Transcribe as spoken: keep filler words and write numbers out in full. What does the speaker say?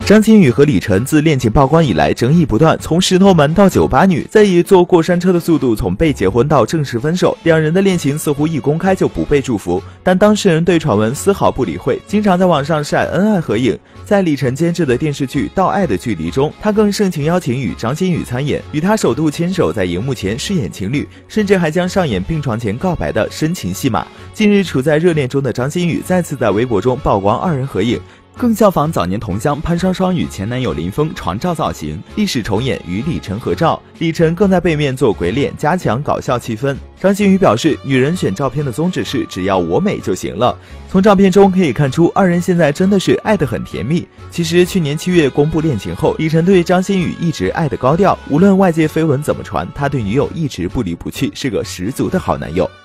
张馨予和李晨自恋情曝光以来，争议不断，从石头门到酒吧女，再以坐过山车的速度从被结婚到正式分手，两人的恋情似乎一公开就不被祝福。但当事人对传闻丝毫不理会，经常在网上晒恩爱合影。在李晨监制的电视剧《到爱的距离》中，他更盛情邀请与张馨予参演，与他首度牵手在荧幕前饰演情侣，甚至还将上演病床前告白的深情戏码。近日处在热恋中的张馨予再次在微博中曝光二人合影，更效仿早年同乡潘双双与前男友林峰床照造型，历史重演与李晨合照。李晨更在背面做鬼脸，加强搞笑气氛。张馨予表示，女人选照片的宗旨是只要我美就行了。从照片中可以看出，二人现在真的是爱得很甜蜜。其实去年七月公布恋情后，李晨对张馨予一直爱得高调，无论外界绯闻怎么传，他对女友一直不离不弃，是个十足的好男友。